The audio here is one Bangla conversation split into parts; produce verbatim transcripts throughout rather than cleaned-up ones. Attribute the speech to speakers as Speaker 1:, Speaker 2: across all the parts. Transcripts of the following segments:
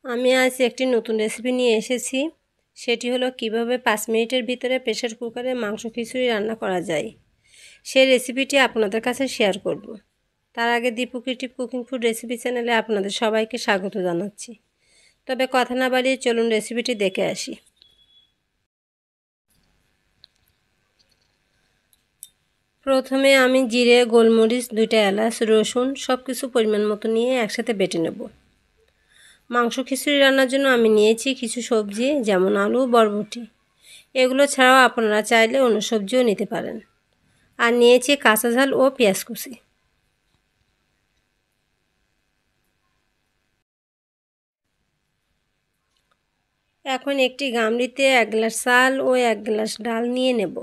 Speaker 1: আমি আজ একটি নতুন রেসিপি নিয়ে এসেছি। সেটি হলো কিভাবে পাঁচ মিনিটের ভিতরে প্রেসার কুকারে মাংস খিচুড়ি রান্না করা যায়। সেই রেসিপিটি আপনাদের কাছে শেয়ার করব। তার আগে Dipu Creative Cooking Food Recipe চ্যানেলে আপনাদের সবাইকে স্বাগত জানাচ্ছি। তবে কথা না বাড়িয়ে চলুন রেসিপিটি দেখে আসি। প্রথমে আমি জিরে, গোলমরিচ, দুইটা এলাচ, রসুন সব কিছু পরিমাণ মতো নিয়ে একসাথে বেটে নেব। মাংস খিচুড়ি রান্নার জন্য আমি নিয়েছি কিছু সবজি, যেমন আলু, বরবটি। এগুলো ছাড়াও আপনারা চাইলে অন্য সবজিও নিতে পারেন। আর নিয়েছি কাঁচা ঝাল ও পেঁয়াজ কুচি। এখন একটি গামলিতে এক গ্লাস চাল ও এক গ্লাস ডাল নিয়ে নেব।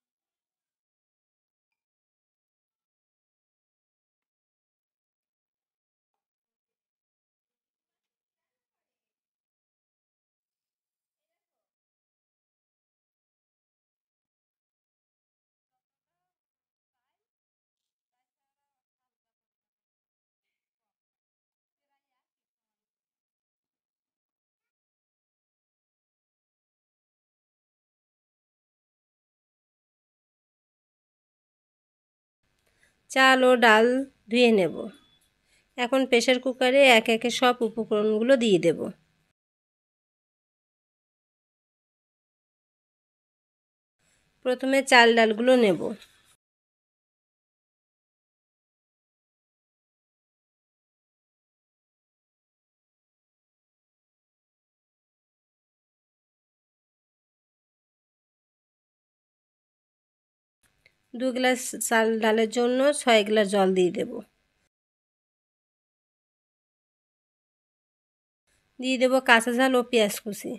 Speaker 1: চাল ও ডাল ধুয়ে নেব। এখন প্রেসার কুকারে এক একে সব উপকরণগুলো দিয়ে দেব। প্রথমে চাল ডালগুলো নেব। দু গ্লাস চাল ডালের জন্য ছয় গ্লাস জল দিয়ে দেব। দিয়ে দেব কাঁচা ঝাল ও পেঁয়াজ কুচি।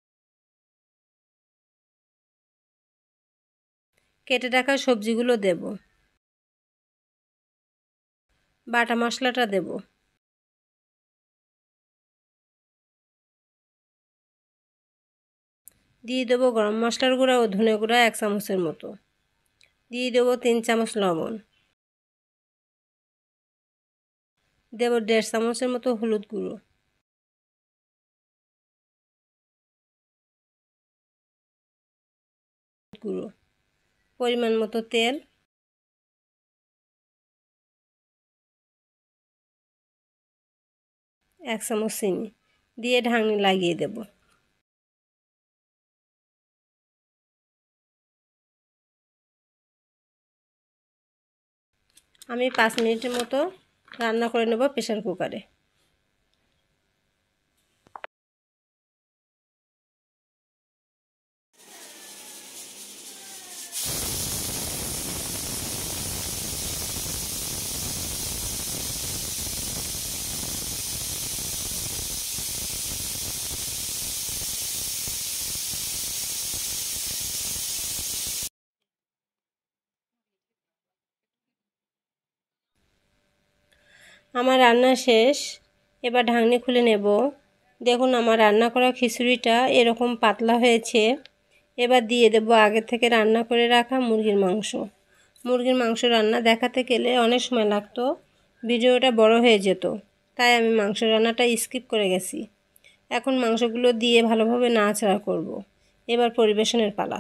Speaker 1: কেটে রাখা সবজিগুলো দেব। বাটা মশলাটা দেব। দিয়ে দেব গরম মশলার গুঁড়া ও ধনে গুঁড়া এক চামচের মতো। দিয়ে দেব তিন চামচ লবণ। দেব দেড় চামচের মতো হলুদ গুঁড়ো। গুঁড়ো পরিমাণ মতো তেল, এক চামচ চিনি দিয়ে ঢাকনি লাগিয়ে দেব। আমি পাঁচ মিনিটের মতো রান্না করে নেব প্রেসার কুকারে। আমার রান্না শেষ। এবার ঢাকনি খুলে নেব। দেখুন আমার রান্না করা খিচুড়িটা এরকম পাতলা হয়েছে। এবার দিয়ে দেব আগে থেকে রান্না করে রাখা মুরগির মাংস। মুরগির মাংস রান্না দেখাতে গেলে অনেক সময় লাগতো, ভিডিওটা বড় হয়ে যেত, তাই আমি মাংস রান্নাটা স্কিপ করে গেছি। এখন মাংসগুলো দিয়ে ভালোভাবে নাড়াচাড়া করব। এবার পরিবেশনের পালা।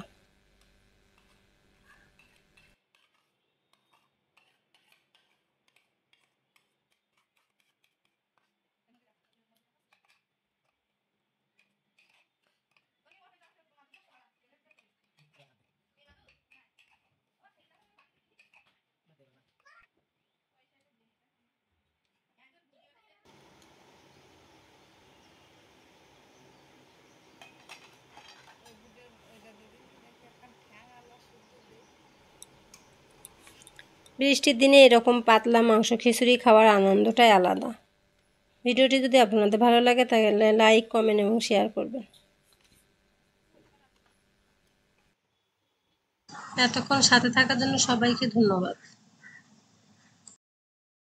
Speaker 1: বৃষ্টির দিনে এরকম পাতলা মাংস খিচুড়ি খাওয়ার আনন্দটাই আলাদা। ভিডিওটি যদি আপনাদের ভালো লাগে তাহলে লাইক, কমেন্ট এবং শেয়ার করবেন। এতক্ষণ সাথে থাকার জন্য সবাইকে ধন্যবাদ।